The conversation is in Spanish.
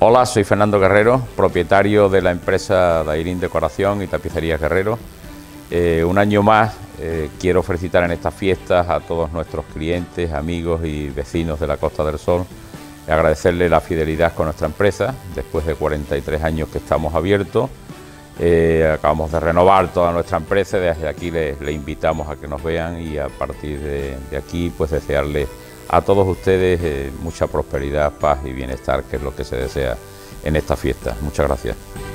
Hola, soy Fernando Guerrero, propietario de la empresa Dairín Decoración y Tapicerías Guerrero. Un año más quiero felicitar en estas fiestas a todos nuestros clientes, amigos y vecinos de la Costa del Sol, y agradecerles la fidelidad con nuestra empresa. Después de 43 años que estamos abiertos, acabamos de renovar toda nuestra empresa. Desde aquí les invitamos a que nos vean, y a partir de aquí pues desearles a todos ustedes mucha prosperidad, paz y bienestar, que es lo que se desea en esta fiesta. Muchas gracias.